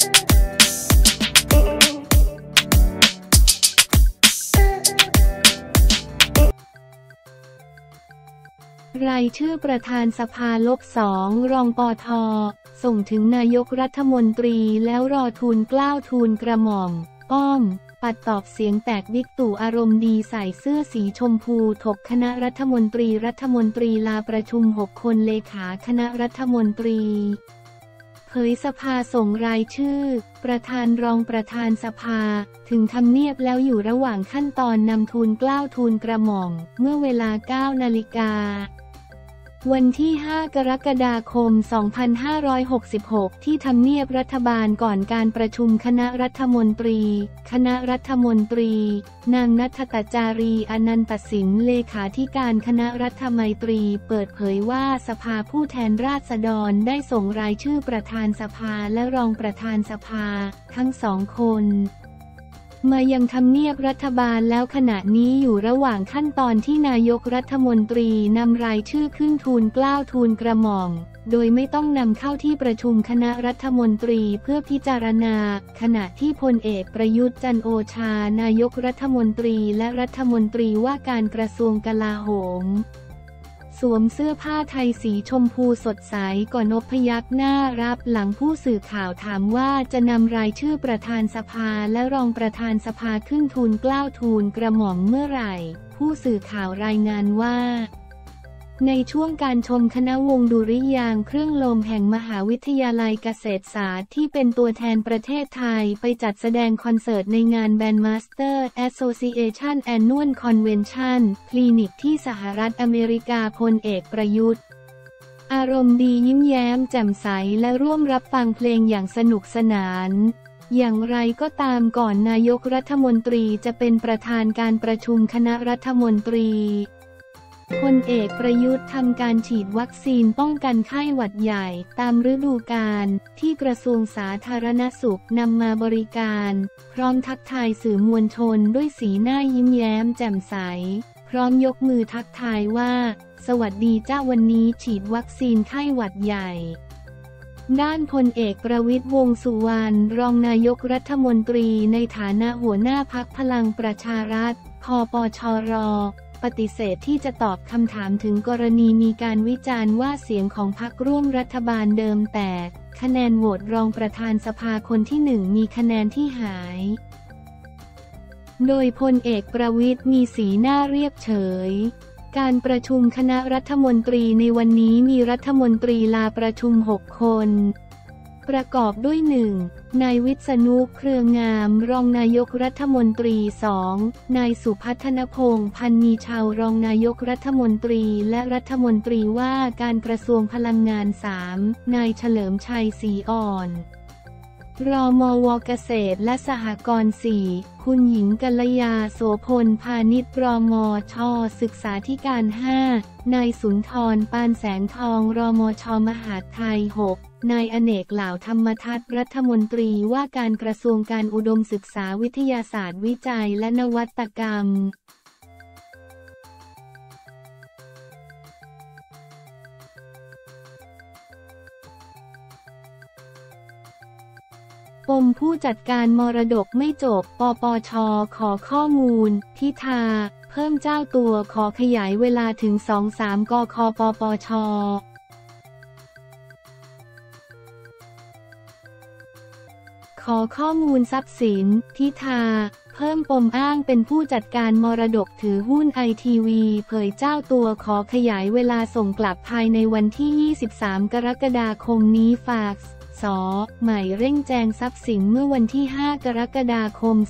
รายชื่อประธานสภา-2 รองปท.ส่งถึงนายกรัฐมนตรีแล้วรอทูลเกล้าทูลกระหม่อมป้อมปัดตอบเสียงแตกบิ๊กตู่อารมณ์ดีใส่เสื้อสีชมพูถกคณะรัฐมนตรีลาประชุม6 คนเลขาคณะรัฐมนตรีเผยสภาส่งรายชื่อประธานรองประธานสภาถึงทำเนียบแล้วอยู่ระหว่างขั้นตอนนำทูลเกล้าทูลกระหม่อมเมื่อเวลา 9 นาฬิกาวันที่ 5 กรกฎาคม 2566 ที่ทำเนียบรัฐบาลก่อนการประชุมคณะรัฐมนตรีนางณัฐตจารีอนันตสินเลขาธิการคณะรัฐมนตรีเปิดเผยว่าสภาผู้แทนราษฎรได้ส่งรายชื่อประธานสภาและรองประธานสภาทั้ง2 คนมายังทำเนียบรัฐบาลแล้วขณะนี้อยู่ระหว่างขั้นตอนที่นายกรัฐมนตรีนำรายชื่อขึ้นทูลเกล้าทูลกระหม่อมโดยไม่ต้องนำเข้าที่ประชุมคณะรัฐมนตรีเพื่อพิจารณาขณะที่พลเอกประยุทธ์จันทร์โอชานายกรัฐมนตรีและรัฐมนตรีว่าการกระทรวงกลาโหมสวมเสื้อผ้าไทยสีชมพูสดใสก่อนพยักหน้ารับหลังผู้สื่อข่าวถามว่าจะนำรายชื่อประธานสภาและรองประธานสภาขึ้นทูลเกล้าทูลกระหม่อมเมื่อไหร่ผู้สื่อข่าวรายงานว่าในช่วงการชมคณะวงดุริยางค์เครื่องลมแห่งมหาวิทยาลัยเกษตรศาสตร์ที่เป็นตัวแทนประเทศไทยไปจัดแสดงคอนเสิร์ตในงาน Bandmaster Association Annual Convention คลินิกที่สหรัฐอเมริกาพลเอกประยุทธ์อารมณ์ดียิ้มแย้มแจ่มใสและร่วมรับฟังเพลงอย่างสนุกสนานอย่างไรก็ตามก่อนนายกรัฐมนตรีจะเป็นประธานการประชุมคณะรัฐมนตรีพลเอกประยุทธ์ทำการฉีดวัคซีนป้องกันไข้หวัดใหญ่ตามฤดูกาลที่กระทรวงสาธารณสุขนำมาบริการพร้อมทักทายสื่อมวลชนด้วยสีหน้ายิ้มแย้มแจ่มใสพร้อมยกมือทักทายว่าสวัสดีจ้าวันนี้ฉีดวัคซีนไข้หวัดใหญ่ด้านพลเอกประวิตรวงษ์สุวรรณรองนายกรัฐมนตรีในฐานะหัวหน้าพรรคพลังประชารัฐคปชรปฏิเสธที่จะตอบคำถามถึงกรณีมีการวิจารณ์ว่าเสียงของพรรคร่วมรัฐบาลเดิมแตกคะแนนโหวตรองประธานสภาคนที่1มีคะแนนที่หายโดยพลเอกประวิตรมีสีหน้าเรียบเฉยการประชุมคณะรัฐมนตรีในวันนี้มีรัฐมนตรีลาประชุม6 คนประกอบด้วย 1. นายวิษณุเครืองามรองนายกรัฐมนตรี 2. นายสุพัฒนพงษ์พันมีชาวรองนายกรัฐมนตรีและรัฐมนตรีว่าการกระทรวงพลังงาน 3. นายเฉลิมชัยศรีอ่อนรมว.เกษตรและสหกรณ์ 4. คุณหญิงกัลยาโสพลพานิชรมช.ศึกษาธิการ 5. นายสุนทรปานแสงทองรมช.มหาดไทย 6. นายอเนกเหล่าธรรมทัศน์รัฐมนตรีว่าการกระทรวงการอุดมศึกษาวิทยาศาสตร์วิจัยและนวัตกรรมปมผู้จัดการมรดกไม่จบปปช.ขอข้อมูลพิธาเพิ่มเจ้าตัวขอขยายเวลาถึง 2-3 กค.ปปช.ขอข้อมูลทรัพย์สินพิธาเพิ่มปมอ้างเป็นผู้จัดการมรดกถือหุ้นไอทีวีเผยเจ้าตัวขอขยายเวลาส่งกลับภายในวันที่ 23 กรกฎาคมนี้ฝากใหม่เร่งแจงทรัพย์สินเมื่อวันที่ 5 กรกฎาคม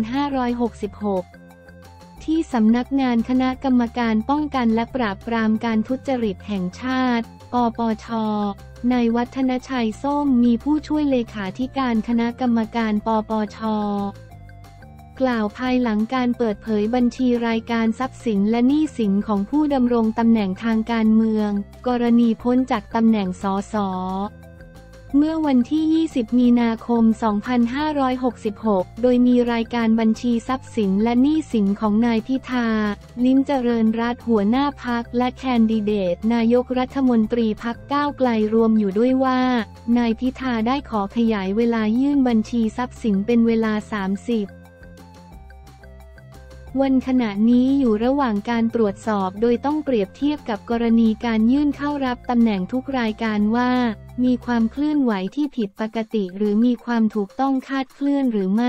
2566 ที่สำนักงานคณะกรรมการป้องกันและปราบปรามการทุจริตแห่งชาติปปช.นายวัฒนชัยส้มมีผู้ช่วยเลขาธิการคณะกรรมการปปช.กล่าวภายหลังการเปิดเผยบัญชีรายการทรัพย์สินและหนี้สินของผู้ดำรงตำแหน่งทางการเมืองกรณีพ้นจากตำแหน่งสสเมื่อวันที่ 20 มีนาคม 2566 โดยมีรายการบัญชีทรัพย์สินและหนี้สินของนายพิธา ลิ้มเจริญรัตน์หัวหน้าพรรคและแคนดิเดตนายกรัฐมนตรีพรรคก้าวไกลรวมอยู่ด้วยว่า นายพิธาได้ขอขยายเวลายื่นบัญชีทรัพย์สินเป็นเวลา 30 วันขณะนี้อยู่ระหว่างการตรวจสอบโดยต้องเปรียบเทียบกับกรณีการยื่นเข้ารับตำแหน่งทุกรายการว่ามีความเคลื่อนไหวที่ผิดปกติหรือมีความถูกต้องคลาดเคลื่อนหรือไม่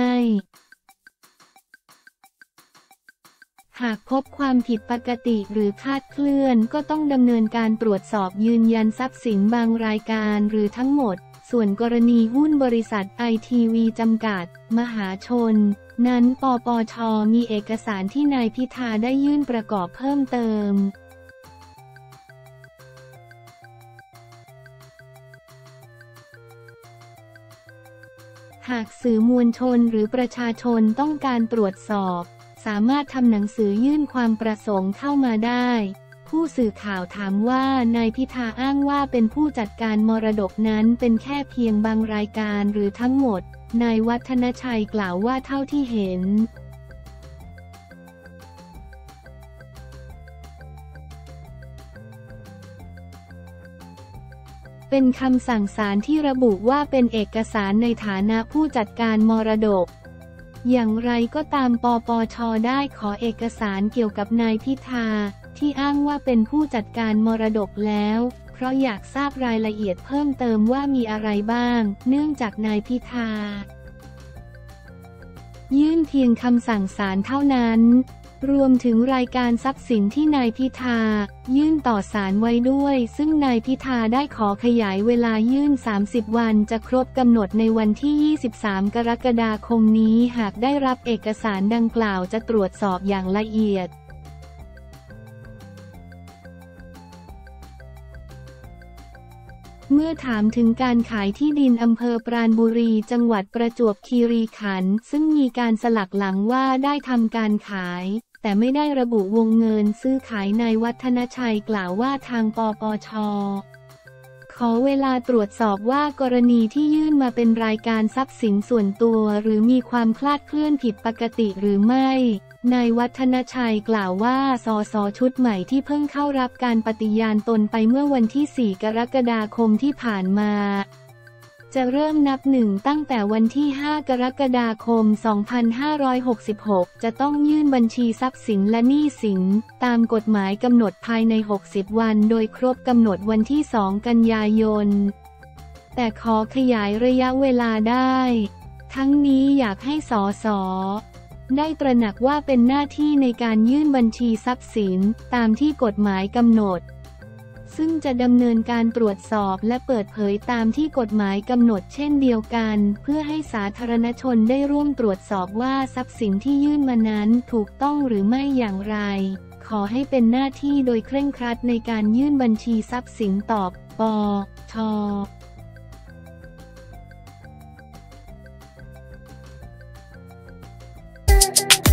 หากพบความผิดปกติหรือคลาดเคลื่อนก็ต้องดำเนินการตรวจสอบยืนยันทรัพย์สินบางรายการหรือทั้งหมดส่วนกรณีหุ้นบริษัทไอทีวีจำกัดมหาชนนั้นปปช.มีเอกสารที่นายพิธาได้ยื่นประกอบเพิ่มเติมหากสื่อมวลชนหรือประชาชนต้องการตรวจสอบสามารถทำหนังสือยื่นความประสงค์เข้ามาได้ผู้สื่อข่าวถามว่านายพิธาอ้างว่าเป็นผู้จัดการมรดกนั้นเป็นแค่เพียงบางรายการหรือทั้งหมดนายวัฒนชัยกล่าวว่าเท่าที่เห็นเป็นคำสั่งศาลที่ระบุว่าเป็นเอกสารในฐานะผู้จัดการมรดกอย่างไรก็ตามปปช.ได้ขอเอกสารเกี่ยวกับนายพิธาที่อ้างว่าเป็นผู้จัดการมรดกแล้วเพราะอยากทราบรายละเอียดเพิ่มเติมว่ามีอะไรบ้างเนื่องจากนายพิธายื่นเพียงคำสั่งศาลเท่านั้นรวมถึงรายการทรัพย์สินที่นายพิธายื่นต่อศาลไว้ด้วยซึ่งนายพิธาได้ขอขยายเวลายื่น30 วันจะครบกำหนดในวันที่ 23 กรกฎาคมนี้หากได้รับเอกสารดังกล่าวจะตรวจสอบอย่างละเอียดเมื่อถามถึงการขายที่ดินอำเภอปราณบุรีจังหวัดประจวบคีรีขันธ์ซึ่งมีการสลักหลังว่าได้ทำการขายแต่ไม่ได้ระบุวงเงินซื้อขายนายวัฒนชัยกล่าวว่าทางปปช.ขอเวลาตรวจสอบว่ากรณีที่ยื่นมาเป็นรายการทรัพย์สินส่วนตัวหรือมีความคลาดเคลื่อนผิดปกติหรือไม่นายวัฒนชัยกล่าวว่าสส.ชุดใหม่ที่เพิ่งเข้ารับการปฏิญาณตนไปเมื่อวันที่ 4 กรกฎาคมที่ผ่านมาจะเริ่มนับหนึ่งตั้งแต่วันที่ 5 กรกฎาคม 2566 จะต้องยื่นบัญชีทรัพย์สินและหนี้สินตามกฎหมายกำหนดภายใน 60 วันโดยครบกำหนดวันที่ 2 กันยายนแต่ขอขยายระยะเวลาได้ทั้งนี้อยากให้สส.ได้ตระหนักว่าเป็นหน้าที่ในการยื่นบัญชีทรัพย์สินตามที่กฎหมายกำหนดซึ่งจะดำเนินการตรวจสอบและเปิดเผยตามที่กฎหมายกำหนดเช่นเดียวกันเพื่อให้สาธารณชนได้ร่วมตรวจสอบว่าทรัพย์สินที่ยื่นมานั้นถูกต้องหรือไม่อย่างไรขอให้เป็นหน้าที่โดยเคร่งครัดในการยื่นบัญชีทรัพย์สินตอบปช